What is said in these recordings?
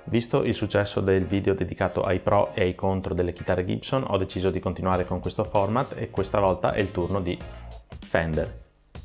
Visto il successo del video dedicato ai pro e ai contro delle chitarre Gibson, ho deciso di continuare con questo format e questa volta è il turno di Fender.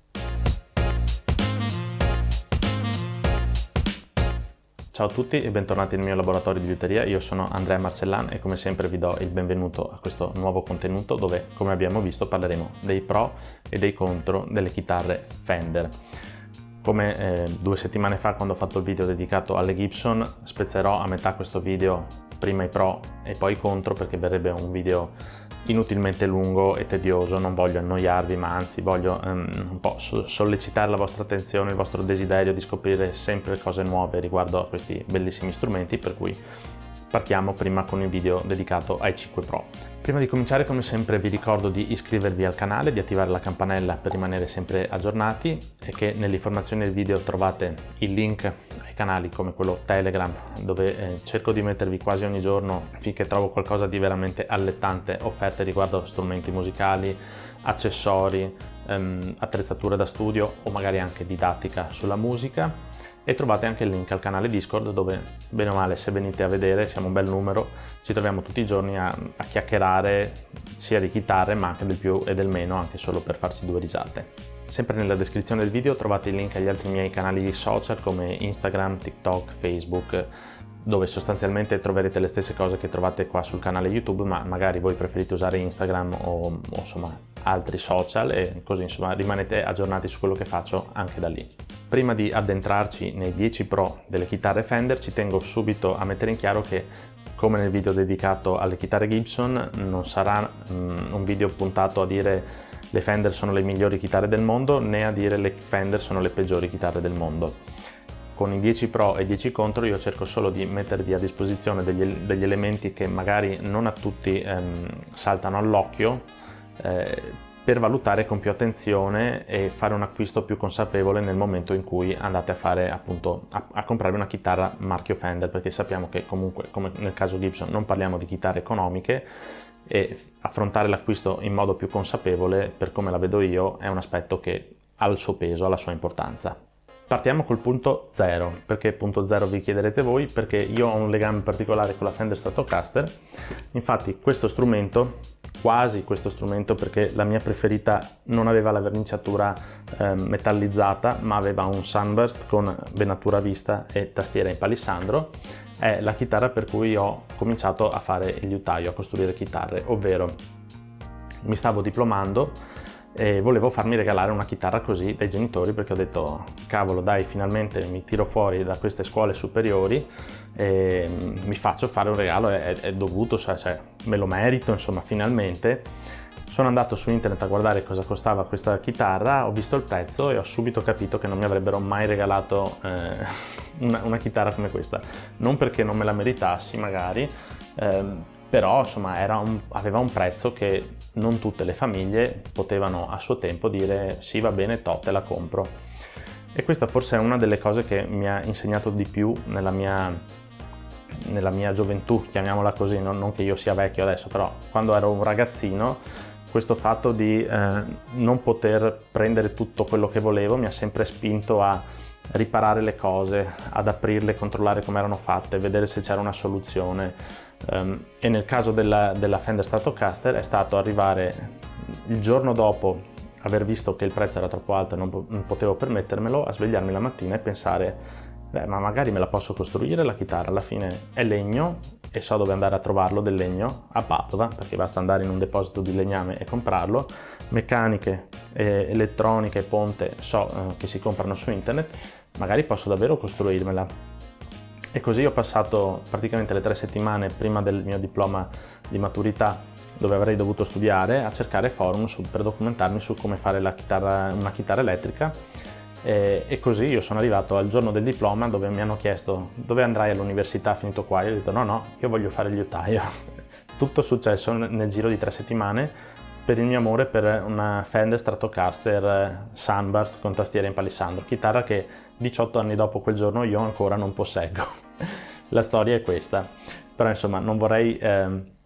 Ciao a tutti e bentornati nel mio laboratorio di liuteria. Io sono Andrea Marcellan e come sempre vi do il benvenuto a questo nuovo contenuto dove, come abbiamo visto, parleremo dei pro e dei contro delle chitarre Fender. Come 2 settimane fa, quando ho fatto il video dedicato alle Gibson, spezzerò a metà questo video prima i pro e poi i contro, perché verrebbe un video inutilmente lungo e tedioso. Non voglio annoiarvi, ma anzi voglio un po' sollecitare la vostra attenzione, il vostro desiderio di scoprire sempre cose nuove riguardo a questi bellissimi strumenti, per cui partiamo prima con il video dedicato ai 5 Pro. Prima di cominciare, come sempre, vi ricordo di iscrivervi al canale, di attivare la campanella per rimanere sempre aggiornati e che nelle informazioni del video trovate il link ai canali come quello Telegram, dove cerco di mettervi quasi ogni giorno, finché trovo qualcosa di veramente allettante, offerte riguardo strumenti musicali, accessori, attrezzature da studio o magari anche didattica sulla musica. E trovate anche il link al canale Discord, dove bene o male, se venite a vedere, siamo un bel numero, ci troviamo tutti i giorni a chiacchierare sia di chitarre ma anche del più e del meno, anche solo per farsi 2 risate. Sempre nella descrizione del video trovate il link agli altri miei canali social come Instagram, TikTok, Facebook, dove sostanzialmente troverete le stesse cose che trovate qua sul canale YouTube, ma magari voi preferite usare Instagram o insomma altri social, e così insomma rimanete aggiornati su quello che faccio anche da lì. Prima di addentrarci nei 10 Pro delle chitarre Fender, ci tengo subito a mettere in chiaro che, come nel video dedicato alle chitarre Gibson, non sarà un video puntato a dire le Fender sono le migliori chitarre del mondo, né a dire le Fender sono le peggiori chitarre del mondo. Con i 10 Pro e 10 contro io cerco solo di mettervi a disposizione degli elementi che magari non a tutti saltano all'occhio, per valutare con più attenzione e fare un acquisto più consapevole nel momento in cui andate a fare appunto a comprare una chitarra marchio Fender, perché sappiamo che comunque, come nel caso Gibson, non parliamo di chitarre economiche, e affrontare l'acquisto in modo più consapevole, per come la vedo io, è un aspetto che ha il suo peso, ha la sua importanza. Partiamo col punto 0. Perché punto 0 vi chiederete voi? Perché io ho un legame particolare con la Fender Stratocaster. Infatti questo strumento, quasi questo strumento, perché la mia preferita non aveva la verniciatura metallizzata, ma aveva un sunburst con venatura vista e tastiera in palissandro, è la chitarra per cui ho cominciato a fare il liutaio, a costruire chitarre, ovvero mi stavo diplomando e volevo farmi regalare una chitarra così dai genitori, perché ho detto cavolo dai, finalmente mi tiro fuori da queste scuole superiori e mi faccio fare un regalo, è dovuto, cioè me lo merito, insomma. Finalmente sono andato su internet a guardare cosa costava questa chitarra, ho visto il prezzo e ho subito capito che non mi avrebbero mai regalato una chitarra come questa, non perché non me la meritassi magari, però insomma aveva un prezzo che non tutte le famiglie potevano a suo tempo dire sì, va bene, te la compro. E questa forse è una delle cose che mi ha insegnato di più nella mia gioventù, chiamiamola così, non che io sia vecchio adesso, però quando ero un ragazzino questo fatto di non poter prendere tutto quello che volevo mi ha sempre spinto a riparare le cose, ad aprirle, controllare come erano fatte, vedere se c'era una soluzione. E nel caso della Fender Stratocaster è stato arrivare il giorno dopo aver visto che il prezzo era troppo alto e non potevo permettermelo, a svegliarmi la mattina e pensare ma magari me la posso costruire la chitarra, alla fine è legno e so dove andare a trovarlo del legno, a Padova, perché basta andare in un deposito di legname e comprarlo. Meccaniche, elettroniche, ponte so che si comprano su internet, magari posso davvero costruirmela. E così ho passato praticamente le 3 settimane prima del mio diploma di maturità, dove avrei dovuto studiare, a cercare forum per documentarmi su come fare una chitarra elettrica, e così io sono arrivato al giorno del diploma, dove mi hanno chiesto dove andrai all'università finito qua. Io ho detto no, io voglio fare il liutaio. Tutto successo nel giro di 3 settimane per il mio amore per una Fender Stratocaster Sunburst con tastiera in palissandro, chitarra che 18 anni dopo quel giorno io ancora non posseggo. La storia è questa, però insomma non vorrei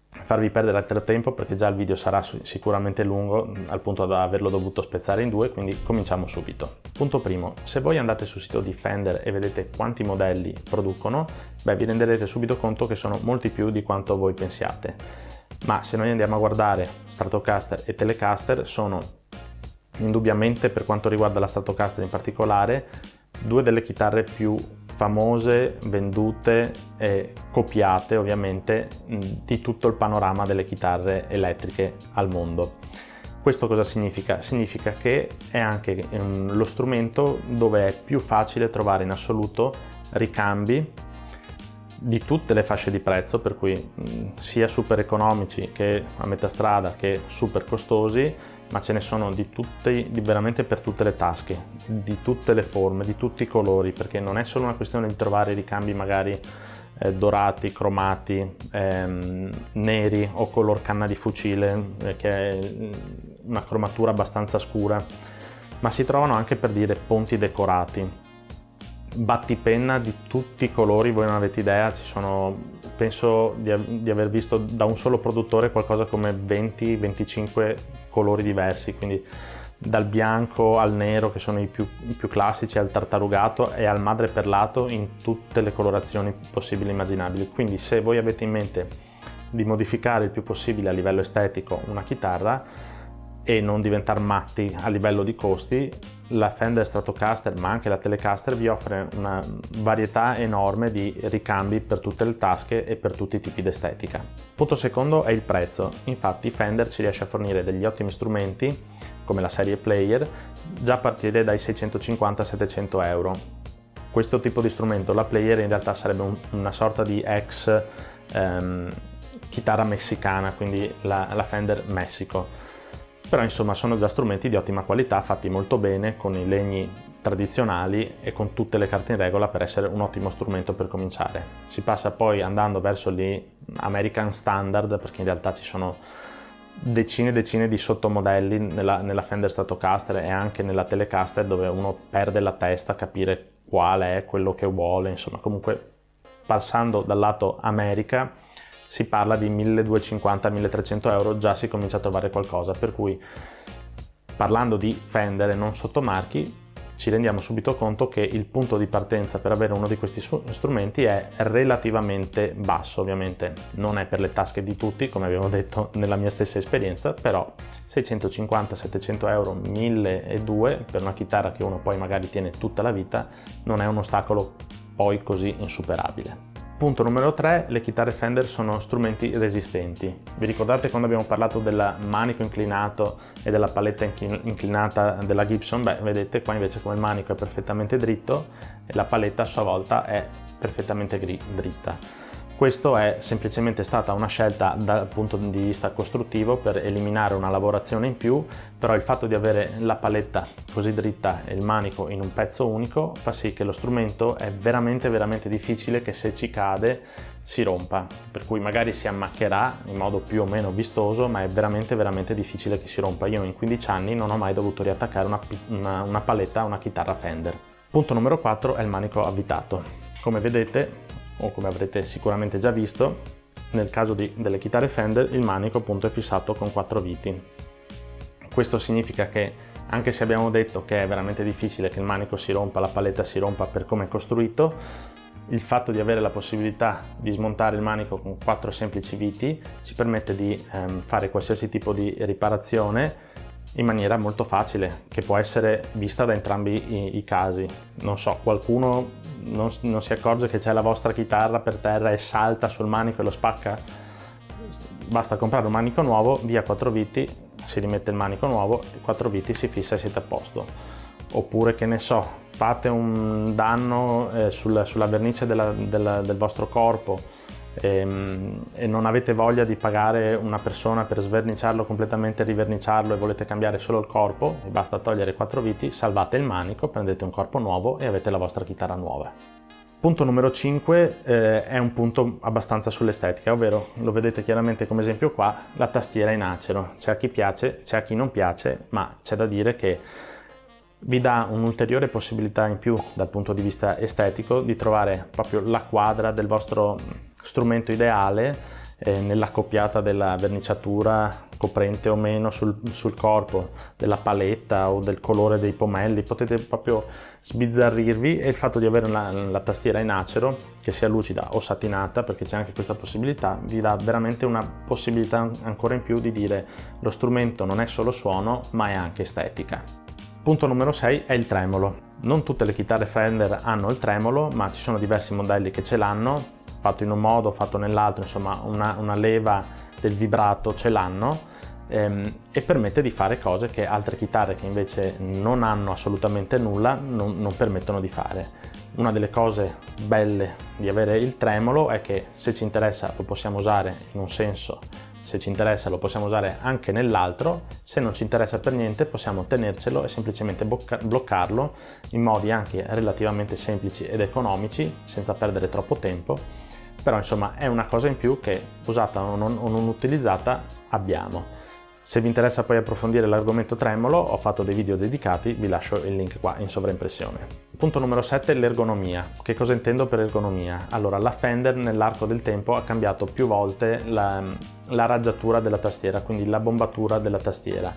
farvi perdere altro tempo perché già il video sarà sicuramente lungo al punto da averlo dovuto spezzare in due, quindi cominciamo subito. Punto primo, se voi andate sul sito di Fender e vedete quanti modelli producono, vi renderete subito conto che sono molti più di quanto voi pensiate. Ma se noi andiamo a guardare Stratocaster e Telecaster, sono indubbiamente, per quanto riguarda la Stratocaster in particolare, due delle chitarre più famose, vendute e copiate ovviamente di tutto il panorama delle chitarre elettriche al mondo. Questo cosa significa? Significa che è anche lo strumento dove è più facile trovare in assoluto ricambi di tutte le fasce di prezzo, per cui sia super economici che a metà strada che super costosi, ma ce ne sono veramente per tutte le tasche, di tutte le forme, di tutti i colori, perché non è solo una questione di trovare ricambi magari dorati, cromati, neri o color canna di fucile, che è una cromatura abbastanza scura, ma si trovano anche, per dire, ponti decorati, battipenna di tutti i colori. Voi non avete idea, ci sono, penso di aver visto da un solo produttore qualcosa come 20-25 colori diversi, quindi dal bianco al nero, che sono i più classici, al tartarugato e al madreperlato, in tutte le colorazioni possibili e immaginabili. Quindi se voi avete in mente di modificare il più possibile a livello estetico una chitarra e non diventare matti a livello di costi, la Fender Stratocaster, ma anche la Telecaster, vi offre una varietà enorme di ricambi per tutte le tasche e per tutti i tipi di estetica. Punto secondo è il prezzo. Infatti Fender ci riesce a fornire degli ottimi strumenti come la serie Player già a partire dai 650-700 euro. Questo tipo di strumento, la Player, in realtà sarebbe una sorta di ex chitarra messicana, quindi la Fender Messico. Però insomma sono già strumenti di ottima qualità, fatti molto bene, con i legni tradizionali e con tutte le carte in regola per essere un ottimo strumento per cominciare. Si passa poi andando verso gli American Standard, perché in realtà ci sono decine e decine di sottomodelli nella Fender Stratocaster e anche nella Telecaster, dove uno perde la testa a capire quale è quello che vuole. Insomma, comunque, passando dal lato America, si parla di 1250-1300 euro, già si comincia a trovare qualcosa, per cui, parlando di Fender e non sottomarchi, ci rendiamo subito conto che il punto di partenza per avere uno di questi strumenti è relativamente basso. Ovviamente non è per le tasche di tutti, come abbiamo detto nella mia stessa esperienza, però 650-700 euro, 1200 per una chitarra che uno poi magari tiene tutta la vita, non è un ostacolo poi così insuperabile. Punto numero 3, le chitarre Fender sono strumenti resistenti. Vi ricordate quando abbiamo parlato del manico inclinato e della paletta inclinata della Gibson? Beh, vedete qua invece come il manico è perfettamente dritto e la paletta a sua volta è perfettamente dritta. Questo è semplicemente stata una scelta dal punto di vista costruttivo per eliminare una lavorazione in più, però il fatto di avere la paletta così dritta e il manico in un pezzo unico fa sì che lo strumento è veramente difficile che, se ci cade, si rompa, per cui magari si ammaccherà in modo più o meno vistoso, ma è veramente difficile che si rompa. Io in 15 anni non ho mai dovuto riattaccare una paletta a una chitarra Fender. Punto numero 4 è il manico avvitato. Come vedete, o come avrete sicuramente già visto, nel caso delle chitarre Fender il manico appunto è fissato con 4 viti. Questo significa che, anche se abbiamo detto che è veramente difficile che il manico si rompa, la paletta si rompa per come è costruito, il fatto di avere la possibilità di smontare il manico con 4 semplici viti ci permette di fare qualsiasi tipo di riparazione in maniera molto facile, che può essere vista da entrambi i casi. Non so, qualcuno non si accorge che c'è la vostra chitarra per terra e salta sul manico e lo spacca? Basta comprare un manico nuovo, via 4 viti, si rimette il manico nuovo, 4 viti, si fissa e siete a posto. Oppure, che ne so, fate un danno sulla vernice del vostro corpo e non avete voglia di pagare una persona per sverniciarlo completamente, riverniciarlo, e volete cambiare solo il corpo, e basta togliere 4 viti, salvate il manico, prendete un corpo nuovo e avete la vostra chitarra nuova. Punto numero 5 è un punto abbastanza sull'estetica, ovvero, lo vedete chiaramente come esempio qua, la tastiera in acero. C'è a chi piace, c'è a chi non piace, ma c'è da dire che vi dà un'ulteriore possibilità in più dal punto di vista estetico di trovare proprio la quadra del vostro strumento ideale nell'accoppiata della verniciatura coprente o meno sul corpo, della paletta o del colore dei pomelli, potete proprio sbizzarrirvi, e il fatto di avere la tastiera in acero, che sia lucida o satinata, perché c'è anche questa possibilità, vi dà veramente una possibilità ancora in più di dire lo strumento non è solo suono ma è anche estetica. Punto numero 6 è il tremolo. Non tutte le chitarre Fender hanno il tremolo, ma ci sono diversi modelli che ce l'hanno, fatto in un modo, fatto nell'altro, insomma una leva del vibrato ce l'hanno, e permette di fare cose che altre chitarre che invece non hanno assolutamente nulla non permettono di fare. Una delle cose belle di avere il tremolo è che se ci interessa lo possiamo usare in un senso, se ci interessa lo possiamo usare anche nell'altro, se non ci interessa per niente possiamo tenercelo e semplicemente bloccarlo in modi anche relativamente semplici ed economici, senza perdere troppo tempo, però insomma è una cosa in più che, usata o non utilizzata, abbiamo. Se vi interessa poi approfondire l'argomento tremolo, ho fatto dei video dedicati, vi lascio il link qua in sovraimpressione. Punto numero 7, l'ergonomia. Che cosa intendo per ergonomia? Allora, la Fender nell'arco del tempo ha cambiato più volte la raggiatura della tastiera, quindi la bombatura della tastiera.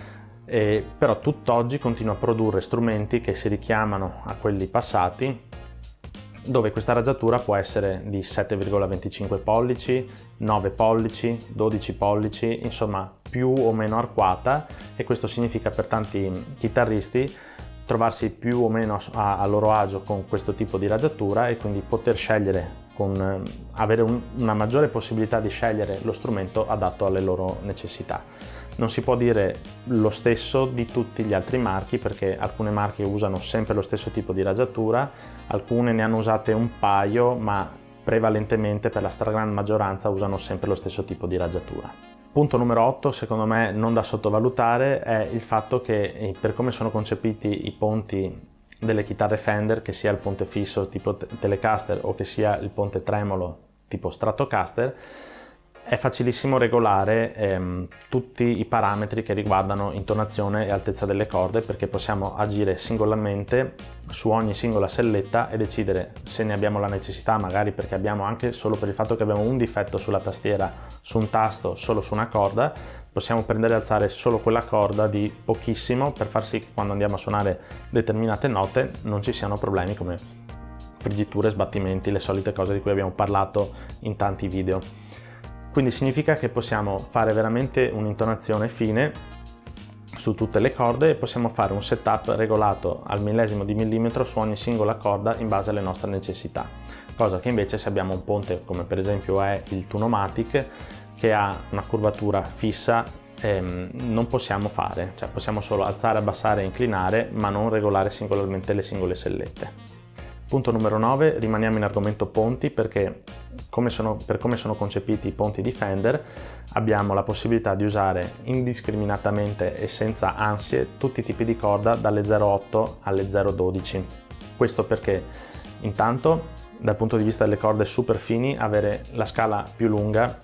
Però tutt'oggi continua a produrre strumenti che si richiamano a quelli passati, dove questa raggiatura può essere di 7,25 pollici, 9 pollici, 12 pollici, insomma più o meno arcuata, e questo significa per tanti chitarristi trovarsi più o meno a loro agio con questo tipo di raggiatura, e quindi poter scegliere, avere una maggiore possibilità di scegliere lo strumento adatto alle loro necessità. Non si può dire lo stesso di tutti gli altri marchi, perché alcune marche usano sempre lo stesso tipo di raggiatura, alcune ne hanno usate un paio, ma prevalentemente per la stragrande maggioranza usano sempre lo stesso tipo di raggiatura. Punto numero 8, secondo me non da sottovalutare, è il fatto che per come sono concepiti i ponti delle chitarre Fender, che sia il ponte fisso tipo Telecaster o che sia il ponte tremolo tipo Stratocaster, è facilissimo regolare tutti i parametri che riguardano intonazione e altezza delle corde, perché possiamo agire singolarmente su ogni singola selletta e decidere se ne abbiamo la necessità, magari perché abbiamo, anche solo per il fatto che abbiamo un difetto sulla tastiera, su un tasto, solo su una corda, possiamo prendere e alzare solo quella corda di pochissimo per far sì che quando andiamo a suonare determinate note non ci siano problemi come friggiture, sbattimenti, le solite cose di cui abbiamo parlato in tanti video. Quindi significa che possiamo fare veramente un'intonazione fine su tutte le corde e possiamo fare un setup regolato al millesimo di millimetro su ogni singola corda in base alle nostre necessità, cosa che invece se abbiamo un ponte come per esempio è il Tunomatic, che ha una curvatura fissa, non possiamo fare, cioè possiamo solo alzare, abbassare e inclinare, ma non regolare singolarmente le singole sellette. Punto numero 9, rimaniamo in argomento ponti, perché per come sono concepiti i ponti di Fender abbiamo la possibilità di usare indiscriminatamente e senza ansie tutti i tipi di corda dalle 0,8 alle 0,12. Questo perché intanto dal punto di vista delle corde super fini avere la scala più lunga,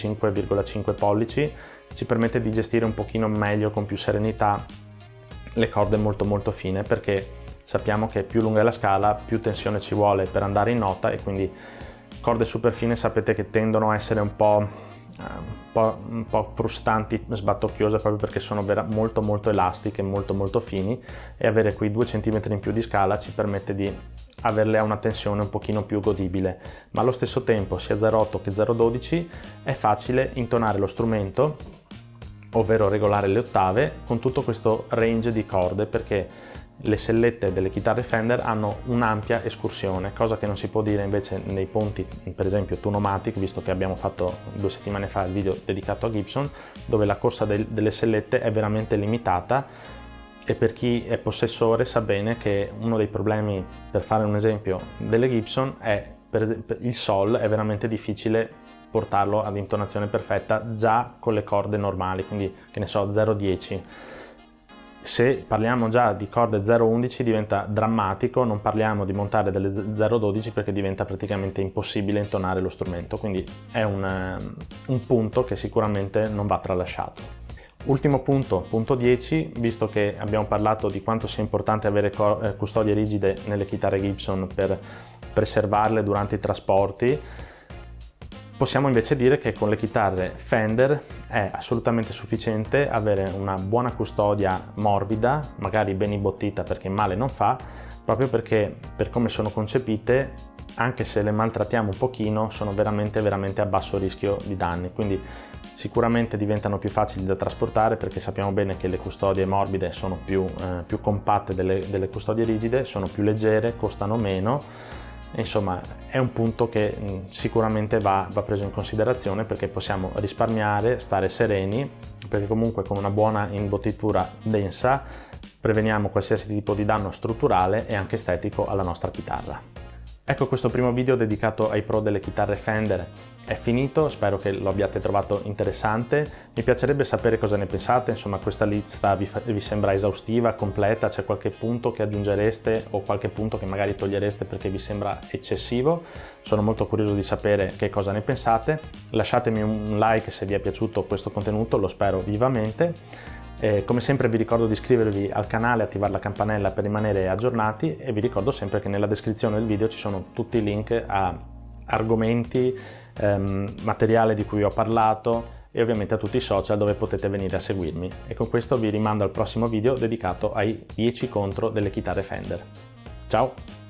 25,5 pollici, ci permette di gestire un pochino meglio, con più serenità, le corde molto fine, perché sappiamo che più lunga è la scala, più tensione ci vuole per andare in nota, e quindi corde super fine sapete che tendono a essere un po' frustanti, sbattocchiose, proprio perché sono molto elastiche, molto fini, e avere quei 2 cm in più di scala ci permette di averle a una tensione un pochino più godibile, ma allo stesso tempo sia 0,8 che 0,12 è facile intonare lo strumento, ovvero regolare le ottave con tutto questo range di corde, perché le sellette delle chitarre Fender hanno un'ampia escursione, cosa che non si può dire invece nei ponti, per esempio Tunomatic, visto che abbiamo fatto 2 settimane fa il video dedicato a Gibson, dove la corsa delle sellette è veramente limitata, e per chi è possessore sa bene che uno dei problemi, per fare un esempio, delle Gibson è il Sol, è veramente difficile portarlo ad intonazione perfetta già con le corde normali, quindi che ne so 0,10. Se parliamo già di corde 0,11 diventa drammatico, non parliamo di montare delle 0,12 perché diventa praticamente impossibile intonare lo strumento, quindi è un punto che sicuramente non va tralasciato. Ultimo punto, punto 10, visto che abbiamo parlato di quanto sia importante avere custodie rigide nelle chitarre Gibson per preservarle durante i trasporti, Possiamo invece dire che con le chitarre Fender è assolutamente sufficiente avere una buona custodia morbida, magari ben imbottita perché male non fa, proprio perché per come sono concepite, anche se le maltrattiamo un pochino, sono veramente a basso rischio di danni, quindi sicuramente diventano più facili da trasportare perché sappiamo bene che le custodie morbide sono più compatte delle custodie rigide, sono più leggere, costano meno. Insomma, è un punto che sicuramente va preso in considerazione perché possiamo risparmiare, stare sereni, perché comunque con una buona imbottitura densa preveniamo qualsiasi tipo di danno strutturale e anche estetico alla nostra chitarra. Ecco, questo primo video dedicato ai pro delle chitarre Fender è finito, spero che lo abbiate trovato interessante. Mi piacerebbe sapere cosa ne pensate, insomma questa lista vi sembra esaustiva, completa, c'è qualche punto che aggiungereste o qualche punto che magari togliereste perché vi sembra eccessivo. Sono molto curioso di sapere che cosa ne pensate. Lasciatemi un like se vi è piaciuto questo contenuto, lo spero vivamente. Come sempre vi ricordo di iscrivervi al canale, attivare la campanella per rimanere aggiornati e vi ricordo sempre che nella descrizione del video ci sono tutti i link a argomenti, materiale di cui ho parlato e ovviamente a tutti i social dove potete venire a seguirmi. E con questo vi rimando al prossimo video dedicato ai 10 contro delle chitarre Fender. Ciao!